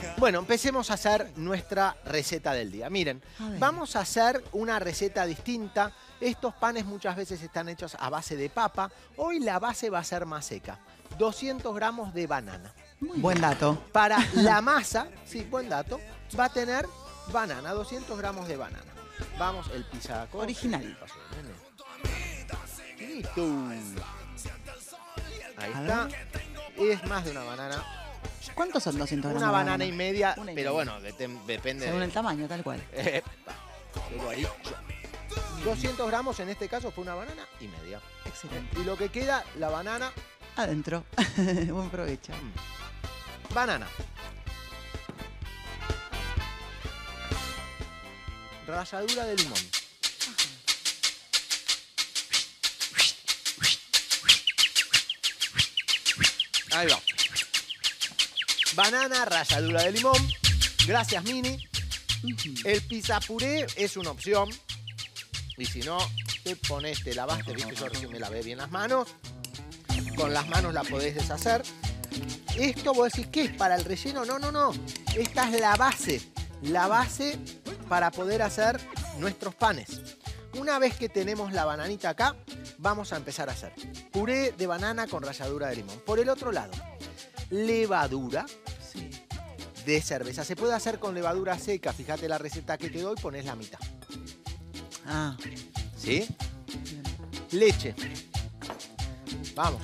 Bueno, empecemos a hacer nuestra receta del día. Miren, vamos a hacer una receta distinta. Estos panes muchas veces están hechos a base de papa. Hoy la base va a ser más seca. 200 gramos de banana. Buen dato. Para la masa, sí, buen dato, va a tener banana, 200 gramos de banana. Vamos, el pisaco. Original. Listo. Ahí está. Es más de una banana. ¿Cuántos son 200 gramos? Una banana de y media, Una y pero media. bueno, depende. Según el tamaño, tal cual. Qué guaricho. 200 gramos en este caso fue una banana y media. Excelente. Y lo que queda, la banana. Adentro. Buen provecho. Banana. Ralladura de limón. Ahí va. Banana, ralladura de limón. Gracias, Mini. El pisapuré es una opción. Y si no, te pones, te lavaste, viste, yo recién me lavé bien las manos. Con las manos la podés deshacer. Esto vos decís, ¿qué es? ¿Para el relleno? No, no, no. Esta es la base. La base para poder hacer nuestros panes. Una vez que tenemos la bananita acá, vamos a empezar a hacer puré de banana con ralladura de limón. Por el otro lado, levadura de cerveza. Se puede hacer con levadura seca. Fíjate la receta que te doy, pones la mitad. Ah. ¿Sí? Leche. Vamos.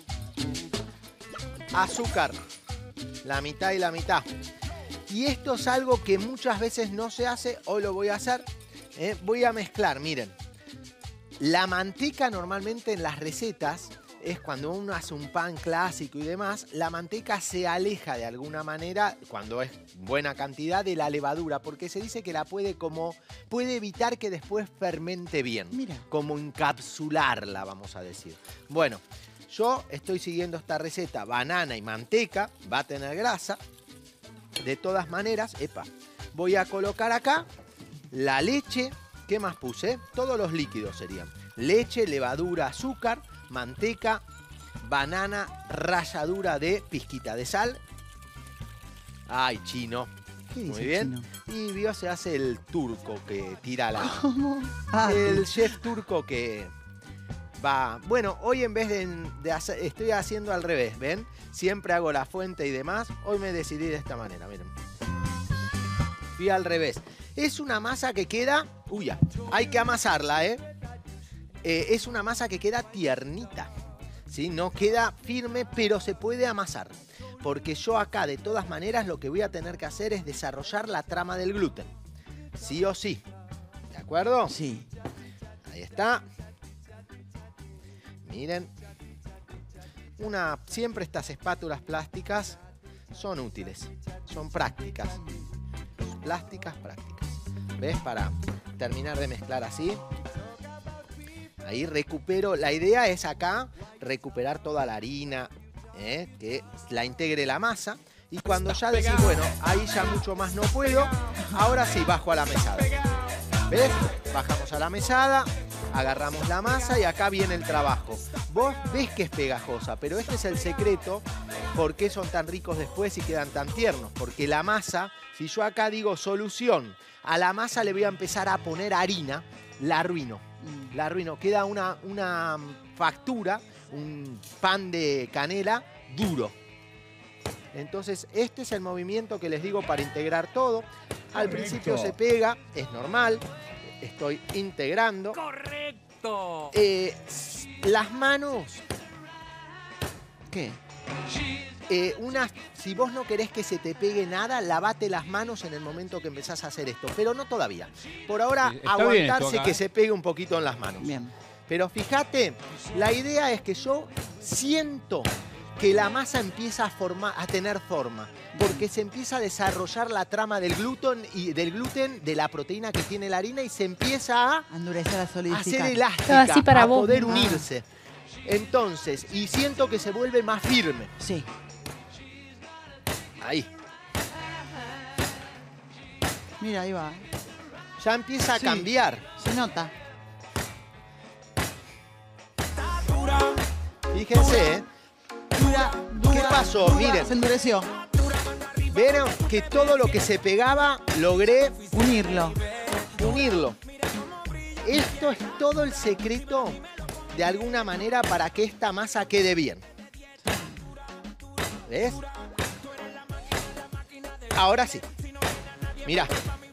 Azúcar. La mitad y la mitad. Y esto es algo que muchas veces no se hace. Hoy lo voy a hacer. Voy a mezclar, miren. La manteca normalmente en las recetas es cuando uno hace un pan clásico y demás, la manteca se aleja de alguna manera, cuando es buena cantidad, de la levadura, porque se dice que la puede evitar que después fermente bien. Mira. Como encapsularla, vamos a decir. Bueno, yo estoy siguiendo esta receta, banana y manteca, va a tener grasa. De todas maneras, voy a colocar acá la leche. ¿Qué más puse? Todos los líquidos serían. Leche, levadura, azúcar, manteca, banana, ralladura de pizquita de sal. Ay, chino. ¿Qué dice Muy bien. chino? Y vio, se hace el turco que tira la... ¿Cómo? Ah, el chef turco que va... Bueno, hoy en vez de hacer... Estoy haciendo al revés, ¿ven? Siempre hago la fuente y demás. Hoy me decidí de esta manera, miren. Fui al revés. Es una masa que queda... Uy, ya. Hay que amasarla, ¿eh? Es una masa que queda tiernita, ¿sí? No queda firme, pero se puede amasar. Porque yo acá, de todas maneras, lo que voy a tener que hacer es desarrollar la trama del gluten. Sí o sí. ¿De acuerdo? Sí. Ahí está. Miren. Siempre estas espátulas plásticas son útiles. Son prácticas. Plásticas, prácticas. ¿Ves? Para terminar de mezclar así. Ahí recupero. La idea es acá recuperar toda la harina, que la integre la masa. Y cuando ya decís, bueno, ahí ya mucho más no puedo, ahora sí bajo a la mesada. ¿Ves? Bajamos a la mesada, agarramos la masa y acá viene el trabajo. Vos ves que es pegajosa, pero este es el secreto. ¿Por qué son tan ricos después y quedan tan tiernos? Porque la masa, si yo acá digo solución, a la masa le voy a empezar a poner harina, la arruino. La arruino. Queda una factura, un pan de canela duro. Entonces, este es el movimiento que les digo para integrar todo. Al principio se pega, es normal. Estoy integrando. ¡Correcto! Las manos. ¿Qué? Si vos no querés que se te pegue nada, lavate las manos en el momento que empezás a hacer esto. Pero no todavía. Por ahora, Sí, está bien aguantarse esto acá, que se pegue un poquito en las manos. Bien. Pero fíjate, la idea es que yo siento que la masa empieza a tener forma. Porque se empieza a desarrollar la trama del gluten, de la proteína que tiene la harina, y se empieza a Endurecer, a hacer solidificar. elástica, Así para a vos. poder unirse. Entonces, y siento que se vuelve más firme. Sí. Ahí. Mira, ahí va. Ya empieza a Sí. cambiar. Se nota. Fíjense, ¿eh? Dura, ¿Qué pasó? dura, Miren. se endureció. Vieron que todo lo que se pegaba logré Unirlo. unirlo. Esto es todo el secreto, de alguna manera, para que esta masa quede bien. ¿Ves? Ahora sí. Mirá.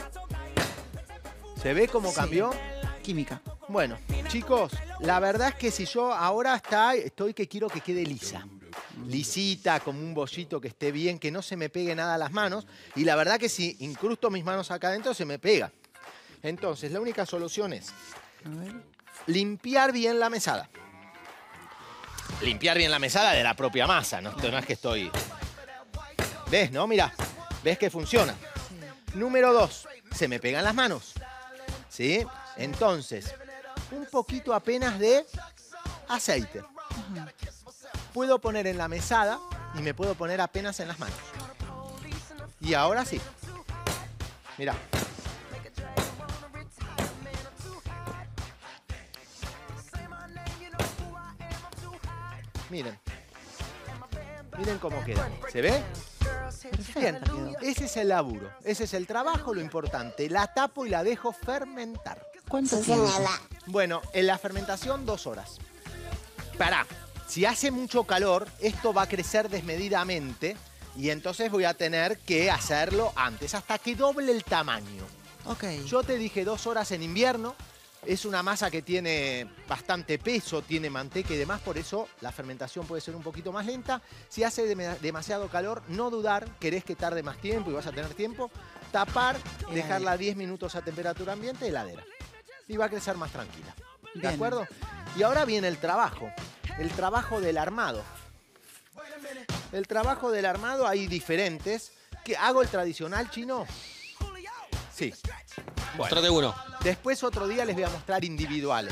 ¿Se ve cómo cambió? Química. Bueno, chicos, la verdad es que si yo ahora estoy que quiero que quede lisa. Lisita, como un bollito que esté bien, que no se me pegue nada a las manos. Y la verdad que si incrusto mis manos acá adentro, se me pega. Entonces, la única solución es A ver. limpiar bien la mesada. Limpiar bien la mesada de la propia masa, no es que estoy... ¿Ves, no? Mirá, ¿ves que funciona? Número 2, se me pegan las manos. ¿Sí? Entonces, un poquito apenas de aceite. Puedo poner en la mesada y me puedo poner apenas en las manos. Y ahora sí. Mirá. Miren. Miren cómo queda. ¿Se ve? Bien, ese es el laburo, ese es el trabajo, lo importante. La tapo y la dejo fermentar. ¿Cuánto tiempo? Bueno, en la fermentación 2 horas. Pará, si hace mucho calor, esto va a crecer desmedidamente y entonces voy a tener que hacerlo antes, hasta que doble el tamaño. Ok. Yo te dije 2 horas en invierno. Es una masa que tiene bastante peso, tiene manteca y demás, por eso la fermentación puede ser un poquito más lenta. Si hace demasiado calor, no dudar, querés que tarde más tiempo y vas a tener tiempo, tapar, dejarla 10 minutos a temperatura ambiente, heladera. Y va a crecer más tranquila. ¿De Bien. acuerdo? Y ahora viene el trabajo del armado. El trabajo del armado hay diferentes. ¿Qué, hago el tradicional chino? Sí. Bueno. Mostrate uno. Después otro día les voy a mostrar individuales.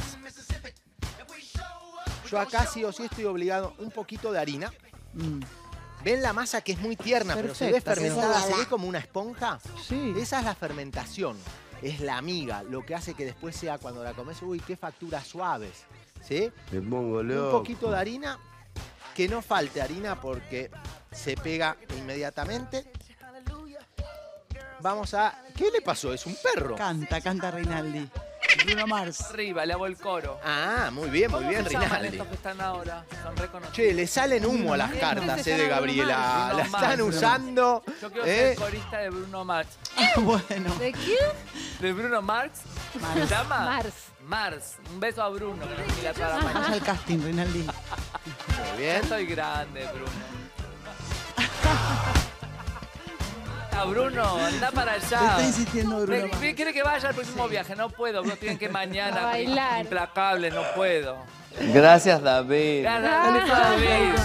Yo acá sí o sí estoy obligado un poquito de harina. ¿Ven la masa que es muy tierna, pero se ve Perfecta, fermentada, se ve como una esponja? Sí. Esa es la fermentación. Es la miga, lo que hace que después sea cuando la comes, uy, qué facturas suaves. ¿Sí? Me pongo Un loco. poquito de harina, que no falte harina porque se pega inmediatamente. Vamos a... ¿Qué le pasó? Es un perro. Canta Rinaldi. Bruno Mars. Arriba, le hago el coro. Ah, muy bien, ¿Cómo se llaman Rinaldi. estos que están ahora? Son reconocidos. Che, le salen humo a las cartas de Gabriela. Bruno La están Mars. usando. Yo quiero ser corista de Bruno Mars. Bueno. ¿De quién? ¿De Bruno Mars? Mars. ¿Se llama? Mars. Mars. Un beso a Bruno, que nos mira toda la mañana. Vaya al casting, Rinaldi. Muy Ya bien. estoy grande, Bruno. A Bruno, anda para Te allá. está insistiendo Bruno Mars. ¿Quiere que vaya al próximo viaje? No puedo, Bruno, tienen que mañana. A bailar. Implacable, no puedo. Gracias, David. Dale, David.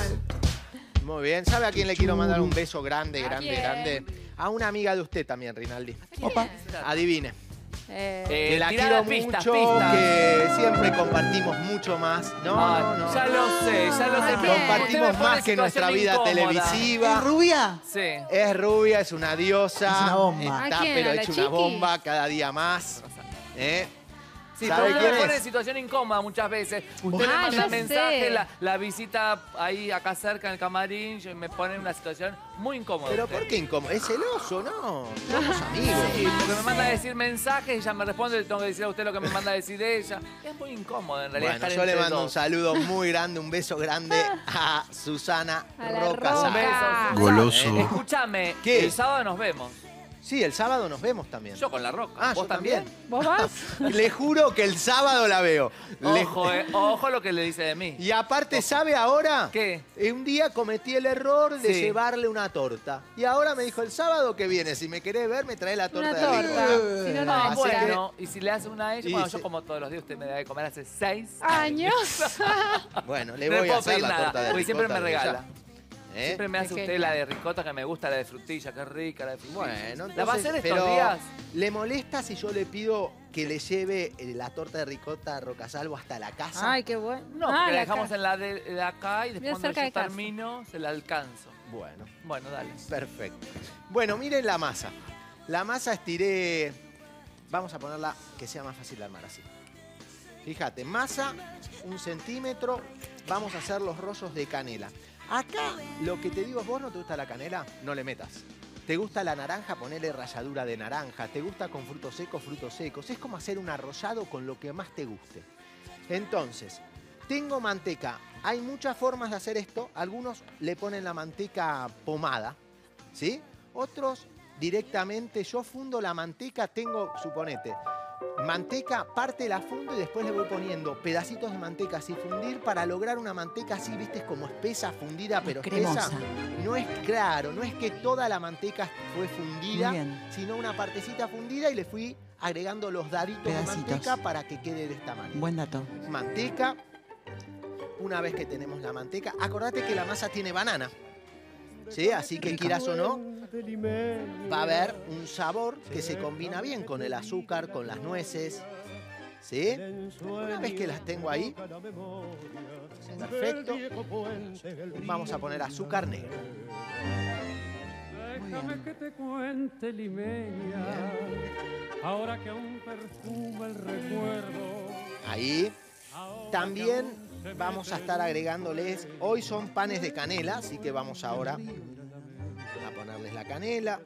Muy bien. ¿Sabe a quién le quiero mandar un beso grande, grande, quién? grande? A una amiga de usted también, Rinaldi. Opa. Adivine. Eh, Que la tirá quiero pistas, mucho, pistas. que siempre compartimos mucho más. No, Ay, no. Ya lo sé, ya lo sé. ¿A quién? Usted me Compartimos pone más que en nuestra situación vida incómoda. televisiva. ¿Es rubia? Sí. Es rubia, es una diosa. Es una bomba. Está, ¿A quién? pero ¿A la hecha una Chiqui? bomba cada día más. ¿Eh? Sí, ¿Sabe pero usted quién me pone es? en situación incómoda muchas veces. Usted me Ah, manda ya el mensaje, sé. la visita ahí acá cerca en el camarín, me pone en una situación muy incómoda. ¿Pero usted. por qué incómodo? ¿Es celoso? No. Somos amigos. Sí, porque me manda a decir mensajes y ella me responde, le tengo que decir a usted lo que me manda a decir ella. Es muy incómodo en realidad. Bueno, estar yo le entre mando un dos. saludo muy grande, un beso grande a Susana A la Roca. Roca. Un beso. Goloso. Escúchame, ¿Qué? el sábado nos vemos. Sí, el sábado nos vemos también. Yo con la Roca. Ah, ¿Vos yo también? ¿Vos vas? Le juro que el sábado la veo. Ojo lo que le dice de mí. Y aparte, ¿sabe ahora? ¿Qué? Un día cometí el error de Sí. llevarle una torta. Y ahora me dijo, el sábado que viene, si me querés ver, me trae la torta Una de torta. Rico. Si no, no Ah, así entra. bueno, y si le hace una a ella, Y bueno, sí. yo como todos los días, usted me da de comer hace 6 Años. Bueno, le No voy a puedo hacer pedir la nada, torta de porque siempre ricota me de ella. regala. ¿Eh? Siempre me hace Qué usted genial. la de ricota que me gusta, la de frutilla, que es rica, la de frutilla. Bueno, ¿La va a entonces, hacer estos pero días? ¿le molesta si yo le pido que le lleve la torta de ricota Rocasalvo hasta la casa? Ay, qué bueno. No, Ah, porque la la dejamos ca- en la de acá y Mira, después cerca cuando yo de casa. termino, se la alcanzo. Bueno, Bueno, dale. perfecto. Bueno, miren la masa. La masa estiré... Vamos a ponerla que sea más fácil de armar así. Fíjate, masa, 1 centímetro. Vamos a hacer los rollos de canela. Acá, lo que te digo, ¿vos no te gusta la canela? No le metas. ¿Te gusta la naranja? Ponele ralladura de naranja. ¿Te gusta con frutos secos? Frutos secos. Es como hacer un arrollado con lo que más te guste. Entonces, tengo manteca. Hay muchas formas de hacer esto. Algunos le ponen la manteca pomada, ¿sí? Otros directamente, yo fundo la manteca, tengo, suponete, manteca, parte la fundo y después le voy poniendo pedacitos de manteca así fundir para lograr una manteca así, viste, como espesa, fundida, pero cremosa. espesa. No es claro, no es que toda la manteca fue fundida, Bien. sino una partecita fundida y le fui agregando los daditos Pedacitos. de manteca para que quede de esta manera. Buen dato. Manteca, una vez que tenemos la manteca, acordate que la masa tiene banana, ¿sí? Así que quieras o no, va a haber un sabor que se combina bien con el azúcar, con las nueces, ¿sí? Una vez que las tengo ahí, perfecto, vamos a poner azúcar negro. Muy Que te cuente limeña, ahora que aún perfuma el recuerdo. Ahí. También vamos a estar agregándoles, hoy son panes de canela, así que vamos ahora a ponerles la canela.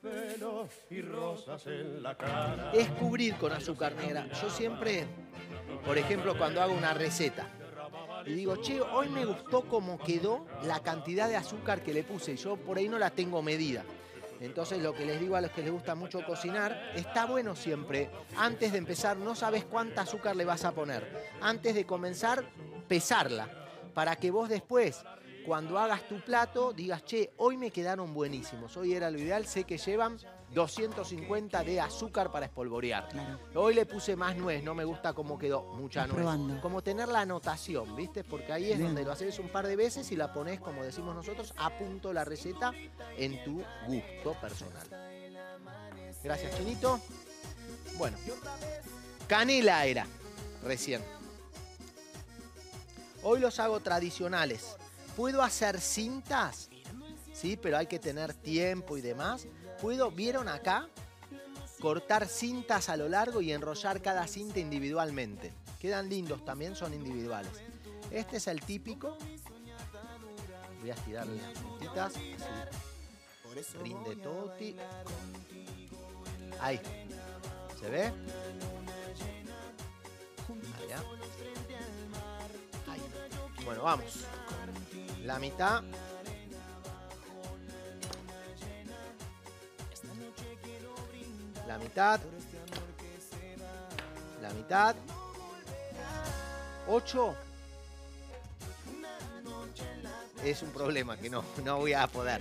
Es cubrir con azúcar negra. Yo siempre, por ejemplo, cuando hago una receta y digo, che, hoy me gustó cómo quedó la cantidad de azúcar que le puse. Yo por ahí no la tengo medida. Entonces lo que les digo a los que les gusta mucho cocinar, está bueno siempre, antes de empezar, no sabes cuánta azúcar le vas a poner. Antes de comenzar, pesarla, para que vos después, cuando hagas tu plato, digas, che, hoy me quedaron buenísimos, hoy era lo ideal, sé que llevan 250 de azúcar para espolvorear. Claro. Hoy le puse más nuez, no me gusta cómo quedó, mucha Vas nuez. probando. Como tener la anotación, ¿viste? Porque ahí es Bien. donde lo haces un par de veces y la pones, como decimos nosotros, a punto la receta en tu gusto personal. Gracias, Chinito. Bueno, canela era recién. Hoy los hago tradicionales. ¿Puedo hacer cintas? Sí, pero hay que tener tiempo y demás. ¿Vieron acá? Cortar cintas a lo largo y enrollar cada cinta individualmente. Quedan lindos también, son individuales. Este es el típico. Voy a estirarle las puntitas. Así. Rinde toti. Ahí. ¿Se ve? Allá. Ahí. Bueno, vamos. La mitad. La mitad. La mitad. 8. Es un problema que no voy a poder.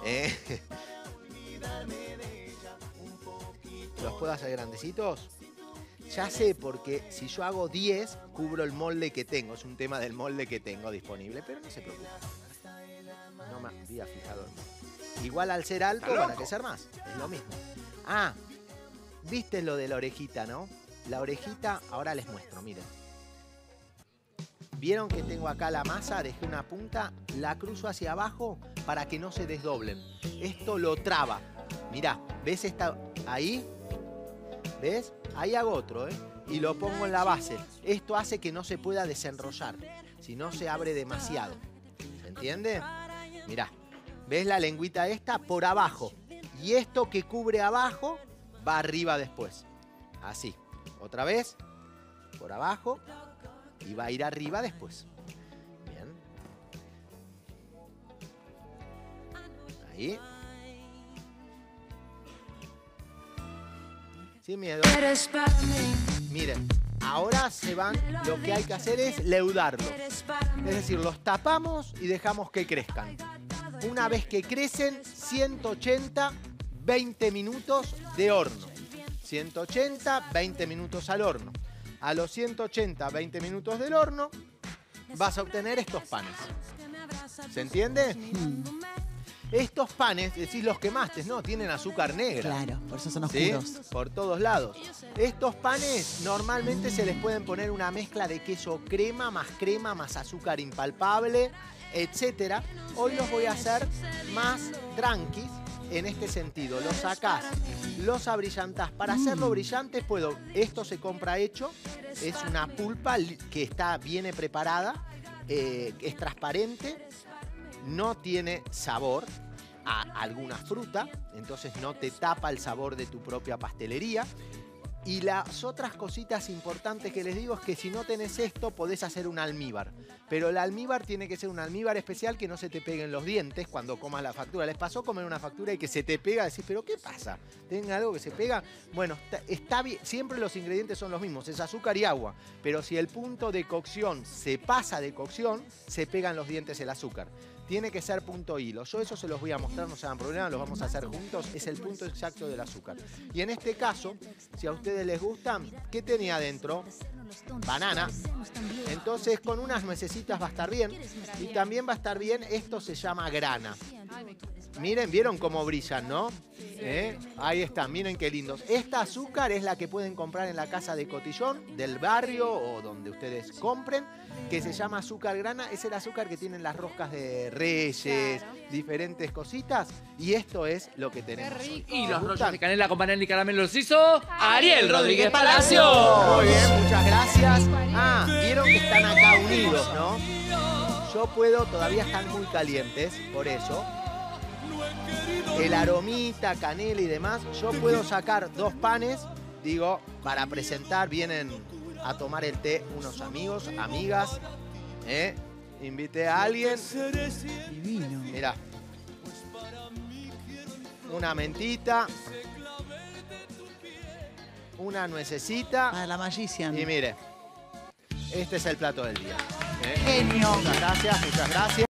¿Los puedo hacer grandecitos? Ya sé, porque si yo hago 10, cubro el molde que tengo. Es un tema del molde que tengo disponible, pero no se preocupe. No me había fijado en molde. Igual al ser alto, van a crecer más. Es lo mismo. Ah, viste lo de la orejita, ¿no? La orejita, ahora les muestro, miren. ¿Vieron que tengo acá la masa? Dejé una punta, la cruzo hacia abajo para que no se desdoblen. Esto lo traba. Mirá, ¿ves esta ahí? ¿Ves? Ahí hago otro, ¿eh? Y lo pongo en la base. Esto hace que no se pueda desenrollar, si no se abre demasiado. ¿Se entiende? Mirá, ¿ves la lengüita esta? Por abajo. Y esto que cubre abajo va arriba después. Así. Otra vez. Por abajo. Y va a ir arriba después. Bien. Ahí. Sin miedo. Miren, ahora se van, lo que hay que hacer es leudarlos. Es decir, los tapamos y dejamos que crezcan. Una vez que crecen, 180, 20 minutos de horno. 180, 20 minutos al horno. A los 180, 20 minutos del horno, vas a obtener estos panes. ¿Se entiende? Estos panes, decís los quemaste, no, tienen azúcar negra. Claro, por eso son ¿Sí? oscuros. Por todos lados. Estos panes normalmente se les pueden poner una mezcla de queso crema más azúcar impalpable, etc. Hoy los voy a hacer más tranquis en este sentido. Los sacás, los abrillantás. Para hacerlo brillante puedo, esto se compra hecho, es una pulpa que viene preparada, es transparente, no tiene sabor. alguna fruta, entonces no te tapa el sabor de tu propia pastelería. Y las otras cositas importantes que les digo es que si no tenés esto, podés hacer un almíbar. Pero el almíbar tiene que ser un almíbar especial que no se te peguen los dientes cuando comas la factura. ¿Les pasó comer una factura y que se te pega? Decís, ¿pero qué pasa? ¿Tenga algo que se pega? Bueno, está bien. Siempre los ingredientes son los mismos, es azúcar y agua. Pero si el punto de cocción se pasa de cocción, se pegan los dientes el azúcar. Tiene que ser punto hilo. Yo eso se los voy a mostrar, no se hagan problema, los vamos a hacer juntos. Es el punto exacto del azúcar. Y en este caso, si a ustedes les gusta, ¿qué tenía adentro? Banana. Entonces con unas nuecesitas va a estar bien. Y también va a estar bien, esto se llama grana. Miren, ¿vieron cómo brillan, no? Ahí están, miren qué lindos. Esta azúcar es la que pueden comprar en la casa de cotillón, del barrio o donde ustedes compren, que se llama azúcar grana. Es el azúcar que tienen las roscas de Reyes, diferentes cositas. Y esto es lo que tenemos hoy. Y los rollos de canela con panela y caramelo los hizo Ariel Rodríguez Palacio. Muy bien, muchas gracias. Ah, vieron que están acá unidos, ¿no? Yo puedo, todavía están muy calientes, por eso. El aromita, canela y demás, yo puedo sacar 2 panes, digo, para presentar, vienen a tomar el té unos amigos, amigas, invité a alguien. Divino. Mirá, una mentita, una nuececita Para la Magician. y mire, este es el plato del día. Genio. Muchas gracias, muchas gracias.